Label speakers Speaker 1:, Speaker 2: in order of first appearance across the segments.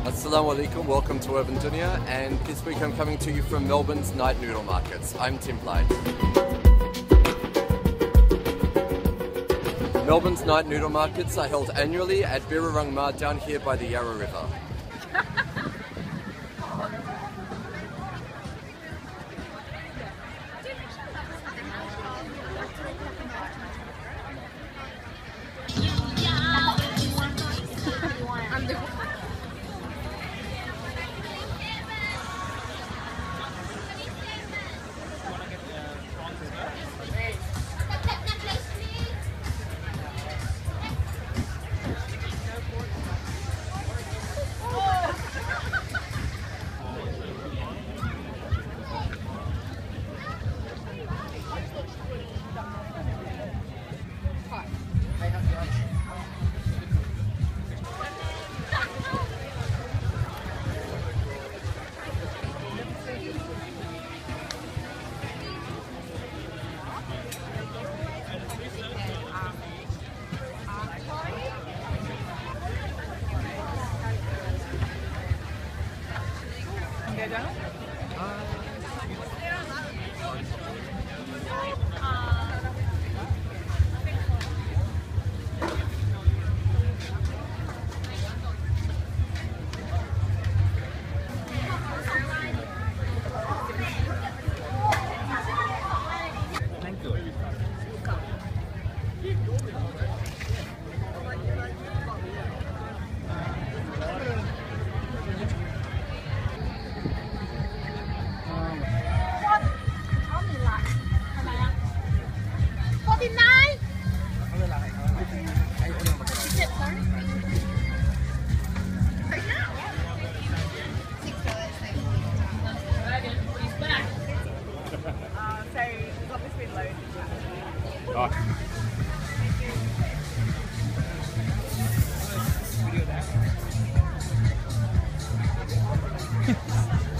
Speaker 1: Assalamu alaikum, welcome to Urban Dunya, and this week I'm coming to you from Melbourne's night noodle markets. I'm Tim Blight. Melbourne's night noodle markets are held annually at Birrarung Ma down here by the Yarra River.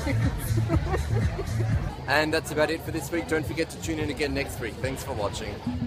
Speaker 1: And that's about it for this week. Don't forget to tune in again next week. Thanks for watching.